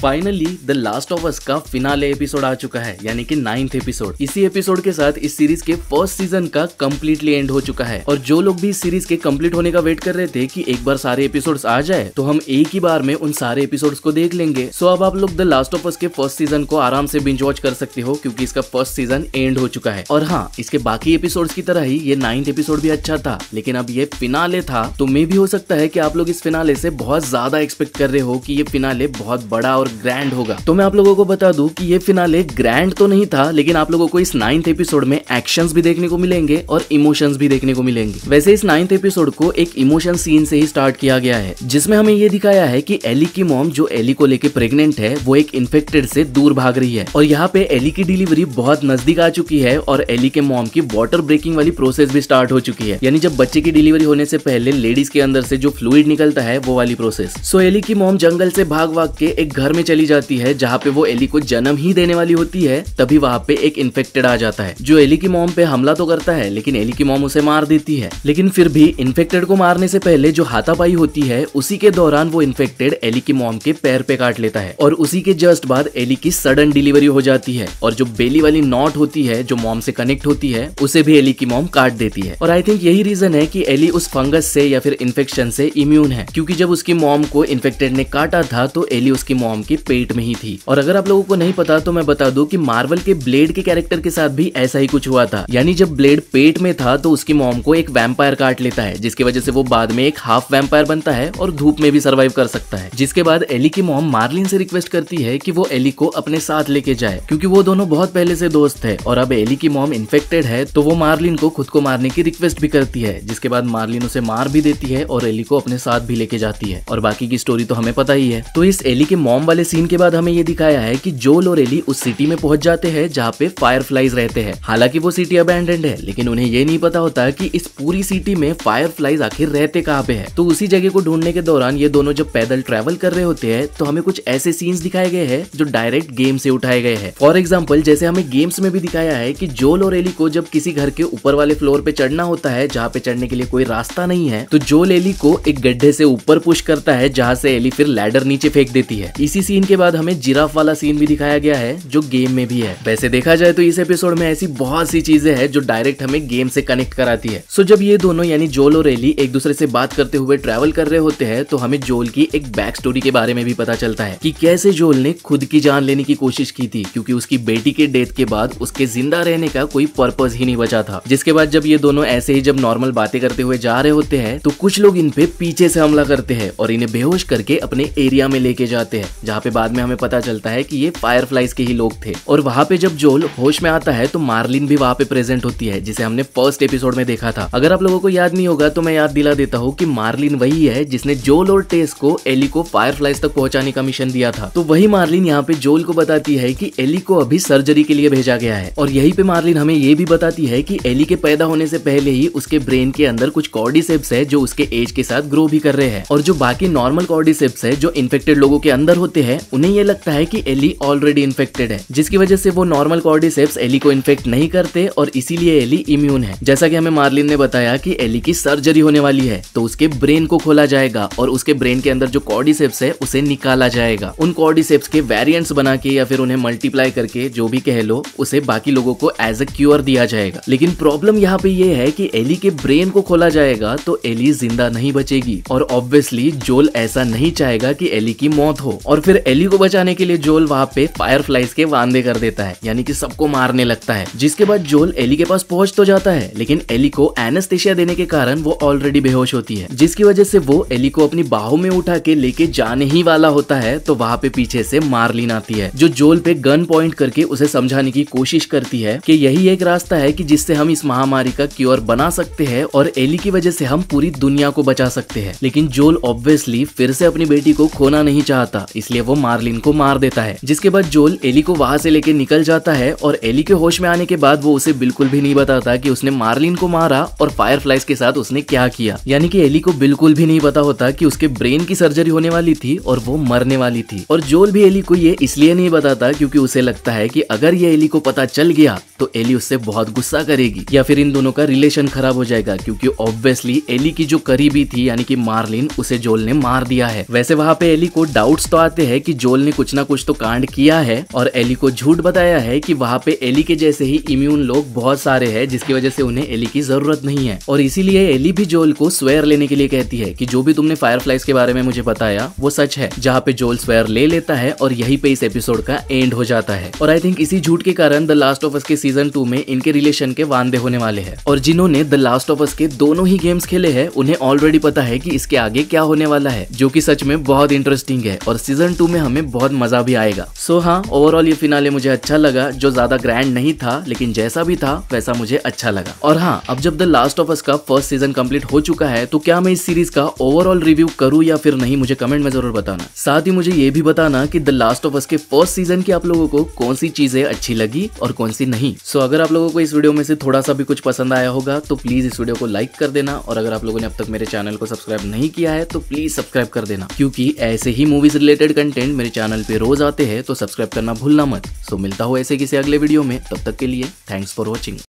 Finally the last of us का finale episode आ चुका है, यानी कि 9th एपिसोड। इसी एपिसोड के साथ इस सीरीज के फर्स्ट सीजन का कंप्लीटली एंड हो चुका है। और जो लोग भी इस सीरीज के कंप्लीट होने का वेट कर रहे थे कि एक बार सारे एपिसोड्स आ जाए तो हम एक ही बार में उन सारे एपिसोड्स को देख लेंगे। सो अब आप लोग द लास्ट ऑफ अस के फर्स्ट सीजन को आराम से बिंज वॉच कर सकते हो, क्योंकि इसका फर्स्ट सीजन एंड हो चुका है। और हाँ, इसके बाकी एपिसोड्स की तरह ही ये 9th एपिसोड भी अच्छा था, लेकिन अब ये फिनाले था तो मे भी हो सकता है कि आप लोग इस फिनाले से बहुत ज्यादा एक्सपेक्ट कर रहे हो कि ये फिनाले बहुत बड़ा और ग्रैंड होगा। तो मैं आप लोगों को बता दूं कि ये फिनाले ग्रैंड तो नहीं था, लेकिन आप लोगों को इस 9th एपिसोड में एक्शंस भी देखने को मिलेंगे और इमोशंस भी देखने को मिलेंगे। वैसे इस 9th एपिसोड को एक इमोशन सीन से ही स्टार्ट किया गया है, जिसमें हमें ये दिखाया है कि एली की मॉम जो एली को लेके प्रेग्नेंट है वो एक इन्फेक्टेड से दूर भाग रही है। और यहाँ पे एली की डिलीवरी बहुत नजदीक आ चुकी है और एली के मॉम की वाटर ब्रेकिंग वाली प्रोसेस भी स्टार्ट हो चुकी है, यानी जब बच्चे की डिलीवरी होने से पहले लेडीज के अंदर से जो फ्लूइड निकलता है वो वाली प्रोसेस। सो एली की मॉम जंगल से भाग भाग के एक घर में चली जाती है जहाँ पे वो एली को जन्म ही देने वाली होती है। तभी वहाँ पे एक इन्फेक्टेड आ जाता है जो एली की मॉम पे हमला तो करता है, लेकिन एली की मॉम उसे मार देती है। लेकिन फिर भी इन्फेक्टेड को मारने से पहले जो हाथापाई होती है उसी के दौरान वो इन्फेक्टेड एली की मॉम के पैर पे काट लेता है और उसी के जस्ट बाद एली की सडन डिलीवरी हो जाती है और जो बेली वाली नॉट होती है जो मॉम से कनेक्ट होती है उसे भी एली की मॉम काट देती है। और आई थिंक यही रीजन है कि एली उस फंगस से या फिर इन्फेक्शन से इम्यून है, क्योंकि जब उसकी मॉम को इन्फेक्टेड ने काटा था तो एली उसकी मॉम के पेट में ही थी। और अगर आप लोगों को नहीं पता तो मैं बता दूं कि मार्वल के ब्लेड के कैरेक्टर के साथ भी ऐसा ही कुछ हुआ था, यानी जब ब्लेड पेट में था तो उसकी मॉम को एक वैम्पायर काट लेता है, जिसकी वजह से वो बाद में एक हाफ वैम्पायर बनता है और धूप में भी सर्वाइव कर सकता है। जिसके बाद एली की मॉम मार्लिन से रिक्वेस्ट करती है कि वो एली को अपने साथ लेके जाए, क्योंकि वो दोनों बहुत पहले से दोस्त है। और अब एली की मॉम इन्फेक्टेड है तो वो मार्लिन को खुद को मारने की रिक्वेस्ट भी करती है, जिसके बाद मार्लिन उसे मार भी देती है और एली को अपने साथ भी लेके जाती है। और बाकी की स्टोरी तो हमें पता ही है। तो इस एली के मॉम वाले सीन के बाद हमें ये दिखाया है कि जोल और एली उस सिटी में पहुंच जाते हैं जहाँ पे फायरफ्लाइज रहते हैं। हालांकि वो सिटी अबैंडन्ड है, लेकिन उन्हें ये नहीं पता होता कि इस पूरी सिटी में फायरफ्लाइज आखिर रहते कहाँ पे है। तो उसी जगह को ढूंढने के दौरान ये दोनों जब पैदल ट्रैवल कर रहे होते हैं तो हमें कुछ ऐसे सीन्स दिखाए गए हैं जो डायरेक्ट गेम से उठाए गए हैं। फॉर एग्जाम्पल, जैसे हमें गेम्स में भी दिखाया है कि जोल और एली को जब किसी घर के ऊपर वाले फ्लोर पे चढ़ना होता है जहाँ पे चढ़ने के लिए कोई रास्ता नहीं है, तो जोल एली को एक गड्ढे से ऊपर पुश करता है, जहाँ से एली फिर लैडर नीचे फेंक देती है। इसी सीन के बाद हमें जिराफ वाला सीन भी दिखाया गया है जो गेम में भी है। वैसे देखा जाए तो इस एपिसोड में ऐसी बहुत सी चीजें हैं जो डायरेक्ट हमें गेम से कनेक्ट कराती है। सो जब ये दोनों यानी जोल और एली एक दूसरे से बात करते हुए ट्रैवल कर रहे होते हैं तो हमें जोल की एक बैक स्टोरी के बारे में भी पता चलता है कि कैसे जोल ने खुद की जान लेने की कोशिश की थी, क्योंकि उसकी बेटी के डेथ के बाद उसके जिंदा रहने का कोई पर्पस ही नहीं बचा था। जिसके बाद जब ये दोनों ऐसे ही जब नॉर्मल बातें करते हुए जा रहे होते हैं तो कुछ लोग इन पे पीछे से हमला करते हैं और इन्हें बेहोश करके अपने एरिया में लेके जाते हैं, जहाँ पे बाद में हमें पता चलता है कि ये फायरफ्लाइज के ही लोग थे। और वहाँ पे जब जोल होश में आता है तो मार्लिन भी वहाँ पे प्रेजेंट होती है, जिसे हमने फर्स्ट एपिसोड में देखा था। अगर आप लोगों को याद नहीं होगा तो मैं याद दिला देता हूँ कि मार्लिन वही है जिसने जोल और टेस को एली को फायरफ्लाइज तक पहुंचाने का मिशन दिया था। तो वही मार्लिन यहाँ पे जोल को बताती है कि एली को अभी सर्जरी के लिए भेजा गया है। और यही पे मार्लिन हमें ये भी बताती है कि एली के पैदा होने से पहले ही उसके ब्रेन के अंदर कुछ कॉर्डिसेप्स है जो उसके एज के साथ ग्रो भी कर रहे हैं, और जो बाकी नॉर्मल कॉर्डिसेप्स है जो इन्फेक्टेड लोगों के अंदर होते हैं उन्हें ये लगता है कि एली ऑलरेडी इन्फेक्टेड है, जिसकी वजह से वो नॉर्मल कॉर्डिसेप्स एली को इन्फेक्ट नहीं करते और इसीलिए एली इम्यून है। जैसा कि हमें मार्लिन ने बताया कि एली की सर्जरी होने वाली है तो उसके ब्रेन को खोला जाएगा और उसके ब्रेन के अंदर जो कॉर्डिसेप्स है उसे निकाला जाएगा। उन कॉर्डिसेप्स के वेरिएंट्स बना के या फिर उन्हें मल्टीप्लाई करके जो भी कह लो उसे बाकी लोगों को एज अ क्योर दिया जाएगा। लेकिन प्रॉब्लम यहाँ पे ये है कि एली के ब्रेन को खोला जाएगा तो एली जिंदा नहीं बचेगी, और ऑब्वियसली जोल ऐसा नहीं चाहेगा कि एली की मौत हो। और फिर एली को बचाने के लिए जोल वहाँ पे फायरफ्लाइज के वांदे कर देता है, यानी कि सबको मारने लगता है। जिसके बाद जोल एली के पास पहुंच तो जाता है, लेकिन एली को एनेस्थेशिया देने के कारण वो ऑलरेडी बेहोश होती है, जिसकी वजह से वो एली को अपनी बाहों में उठा के लेके जाने ही वाला होता है। तो वहाँ पे पीछे से मार्लिन आती है जो जोल पे गन पॉइंट करके उसे समझाने की कोशिश करती है कि यही एक रास्ता है कि जिससे हम इस महामारी का क्योर बना सकते हैं और एली की वजह से हम पूरी दुनिया को बचा सकते हैं। लेकिन जोल ऑब्वियसली फिर से अपनी बेटी को खोना नहीं चाहता, इसलिए वो मार्लिन को मार देता है। जिसके बाद जोल एली को वहां से लेके निकल जाता है और एली के होश में आने के बाद वो उसे बिल्कुल भी नहीं बताता कि उसने मार्लिन को मारा और फायरफ्लाइज के साथ उसने क्या किया। यानी कि एली को बिल्कुल भी नहीं पता होता कि उसके ब्रेन की सर्जरी होने वाली थी और वो मरने वाली थी। और जोल भी एली को ये इसलिए नहीं बताता क्योंकि उसे लगता है कि अगर ये एली को पता चल गया तो एली उससे बहुत गुस्सा करेगी या फिर इन दोनों का रिलेशन खराब हो जाएगा, क्योंकि ऑब्वियसली एली की जो करीबी थी यानी कि मार्लिन उसे जोल ने मार दिया है। वैसे वहाँ पे एली को डाउट्स तो आते हैं है कि जोल ने कुछ ना कुछ तो कांड किया है और एली को झूठ बताया है कि वहाँ पे एली के जैसे ही इम्यून लोग बहुत सारे हैं, जिसकी वजह से उन्हें एली की जरूरत नहीं है। और इसीलिए एली भी जोल को स्वेयर लेने के लिए कहती है कि जो भी तुमने फायरफ्लाइज के बारे में मुझे बताया वो सच है, जहाँ पे जोल स्वेयर ले लेता है और यहीं पे इस एपिसोड का एंड हो जाता है। और आई थिंक इसी झूठ के कारण द लास्ट ऑफ अस के सीजन 2 में इनके रिलेशन के वांदे होने वाले हैं। और जिन्होंने द लास्ट ऑफ अस के दोनों ही गेम्स खेले हैं उन्हें ऑलरेडी पता है कि इसके आगे क्या होने वाला है, जो कि सच में बहुत इंटरेस्टिंग है और सीजन 2 में हमें बहुत मजा भी आएगा। सो हाँ, ओवरऑल ये फिनाले मुझे अच्छा लगा, जो ज्यादा ग्रैंड नहीं था लेकिन जैसा भी था वैसा मुझे अच्छा लगा। और हाँ, अब जब द लास्ट ऑफ अस का फर्स्ट सीजन कंप्लीट हो चुका है तो क्या मैं इस सीरीज का ओवरऑल रिव्यू करूँ या फिर नहीं, मुझे कमेंट में जरूर बताना। साथ ही मुझे ये भी बताना कि द लास्ट ऑफ अस के फर्स्ट सीजन की आप लोगों को कौन सी चीजें अच्छी लगी और कौन सी नहीं। सो अगर आप लोगों को इस वीडियो में से थोड़ा सा भी कुछ पसंद आया होगा तो प्लीज इस वीडियो को लाइक कर देना, और अगर आप लोगों ने अब तक मेरे चैनल को सब्सक्राइब नहीं किया है तो प्लीज सब्सक्राइब कर देना, क्योंकि ऐसे ही मूवीज रिलेटेड कंटेंट मेरे चैनल पे रोज आते हैं, तो सब्सक्राइब करना भूलना मत। सो मिलता हूँ ऐसे किसी अगले वीडियो में, तब तक के लिए थैंक्स फॉर वॉचिंग।